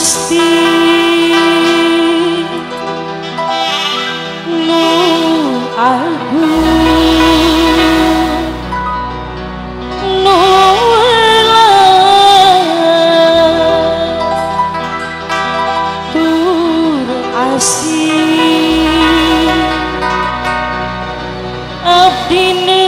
Gusti nu agung nu welas tur asih abdine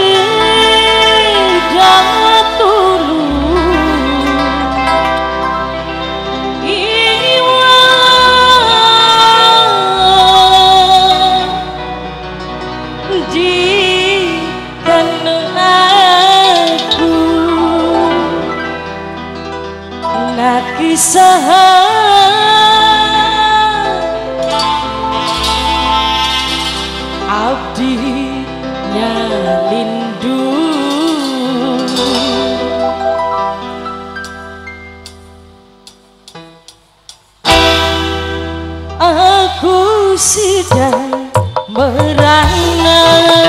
kisah abdi nyalindu aku sedang merana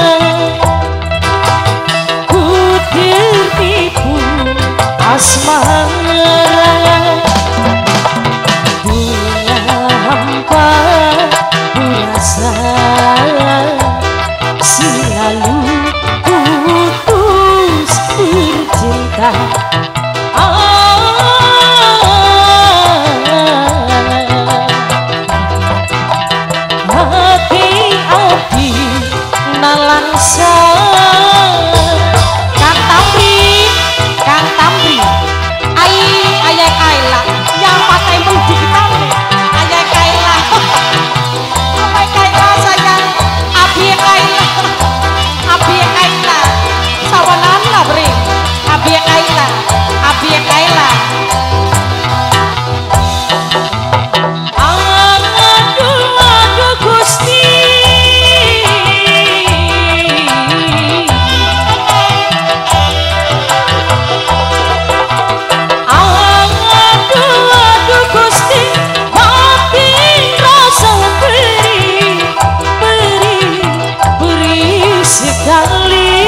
ku tertipu asmara selalu putus bercinta hati abdi nalangsa Kang Tamri ayah Kaila yang pakai mudi kita ayah Kaila sayang Abi Kaila sawanana beri Abi Kaila aduh Gusti aduh Gusti hati rasa beri sekali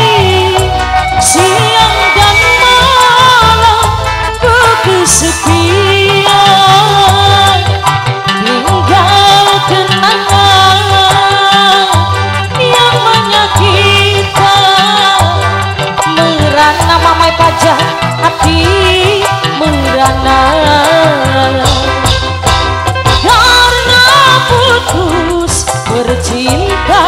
siang dan malam ku kesepian tinggal kenangan yang menyakitkan merana mamai pajak hati merana karena putus bercinta.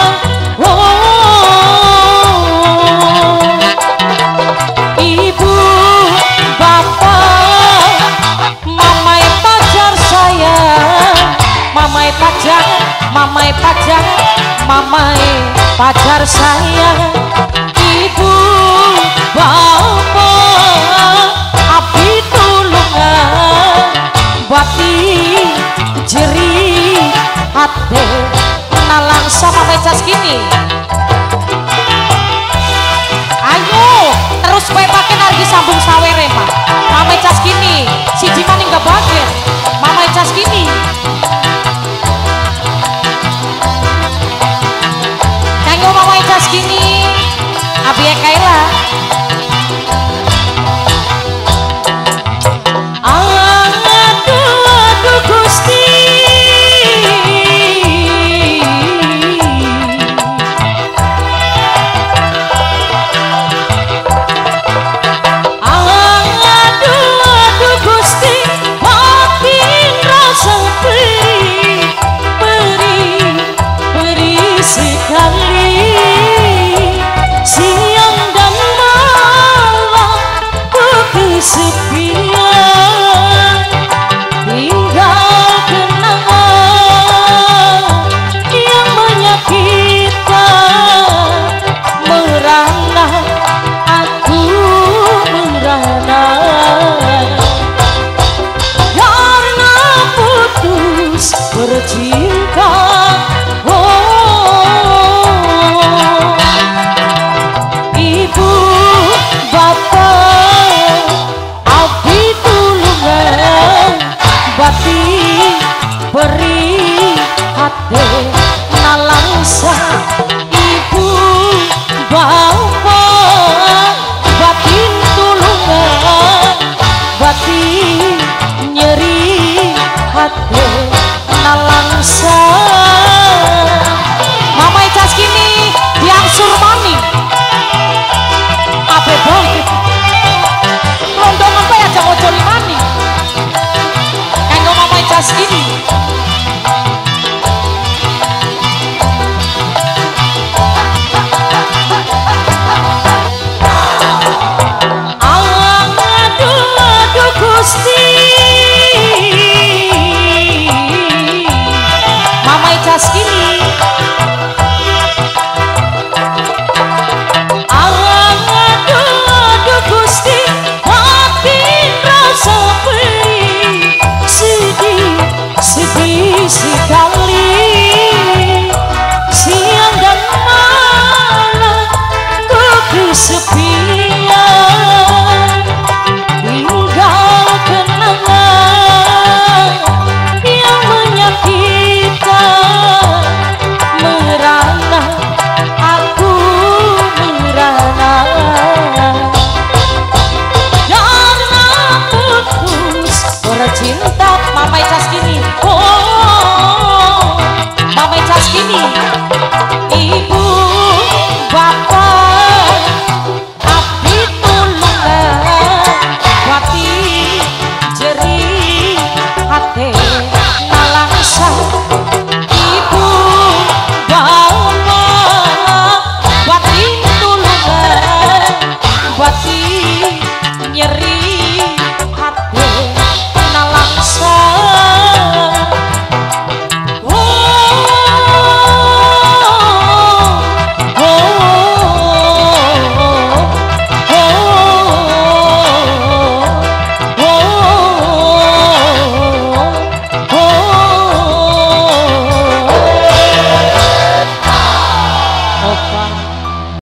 Ibu, bapak, mamai pacar saya, mamai pacar saya. Ibu, bapak, abdi tulungan, bati jerih hati nalang sama becas gini. Ayo terus bae pakai lagi sambung sawere mah mamai cas gini si jiman enggak bahagia mamai cas gini kanggo mamai cas gini abi Kaila aduh Gusti beri sekali siang dan malam Caskini. Aduh Gusti, Mamai Caskini. Aduh Gusti, makin rasa pedih, sedih sekali. Siang dan malam ku kesepian, tinggal kenangan yang menyakitkan. Merana aku merana karena putus bercinta. Mamai Caskini, oh Mamai Caskini. Ibu bapak abdi tulungan, wati jeri hati nalangsa. Ibu bapak wati tulungan, wati